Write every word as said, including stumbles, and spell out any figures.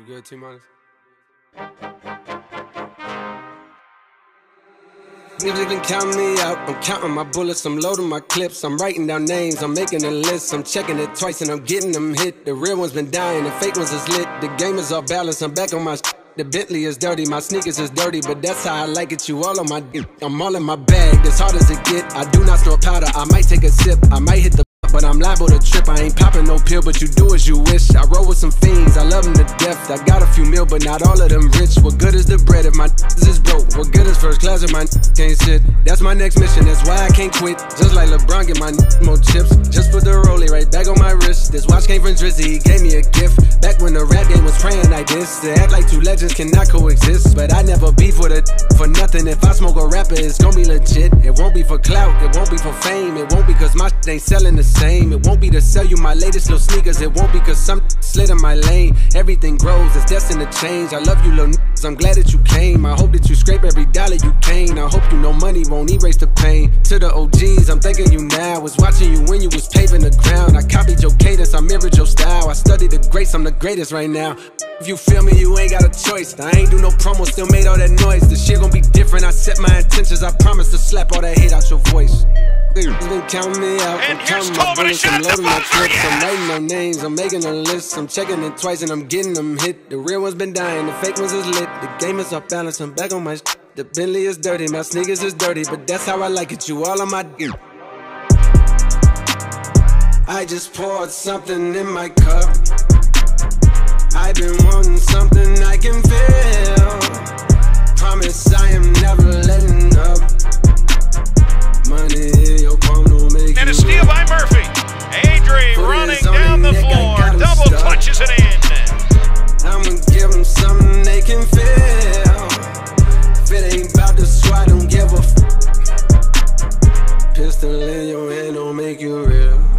good, T-Minus? Niggas been counting me out, I'm counting my bullets, I'm loading my clips, I'm writing down names, I'm making a list, I'm checking it twice and I'm getting them hit. The real ones been dying, the fake ones is lit, the game is off balance, I'm back on my shit. The Bentley is dirty, my sneakers is dirty, but that's how I like it, you all on my dick. I'm all in my bag, as hard as it get, I do not snort powder, I might take a sip, I might hit the but I'm liable to trip, I ain't popping no pill, but you do as you wish. I roll with some fiends, I love them to death. I got a few mil, but not all of them rich. What good is the bread if my is broke? What good is first class if my can't sit? That's my next mission, that's why I can't quit. Just like LeBron, get my more chips. Just put the rollie right back on my wrist. This watch came from Drizzy, he gave me a gift. Back when the rap game was praying like this. To act like two legends cannot coexist. But I never beef with it for nothing. If I smoke a rapper, it's gonna be legit. It won't be for clout, it won't be for fame. It won't be cause my shit ain't selling the same. It won't be to sell you my latest little sneakers. It won't be cause some slid in my lane. Everything grows, it's destined to change. I love you little niggas, I'm glad that you came. I hope that you scrape every dollar you can. I hope you know money won't erase the pain. To the O Gs, I'm thanking you now. Was watching you when you was paving the ground. I copied your cadence, I mirrored your style. I studied the greats, I'm the greatest right now. If you feel me, you ain't got a choice. I ain't do no promo, still made all that noise. The shit gon' be different, I set my intentions. I promise to slap all that hate out your voice. Niggas been counting me out, and I'm here's counting my Tobin bullets, I'm shot loading my the clips, I'm buzzer. writing down names, I'm making a list, I'm checking it twice and I'm getting them hit. The real ones been dying, the fake ones is lit, the game is off balance, I'm back on my shit. The Bentley is dirty, my sneakers is dirty, but that's how I like it, you all on my dick. I just poured something in my cup. I've been wanting something I can feel. Promise I am never letting up. Money in your palm don't make And you a steal by Murphy. Adri Put running his on down the the neck, I floor. got him Double stuck. clutches it in. I'ma give them something they can feel. If it ain't about the squad, don't give a f. Pistol in your hand don't make you real.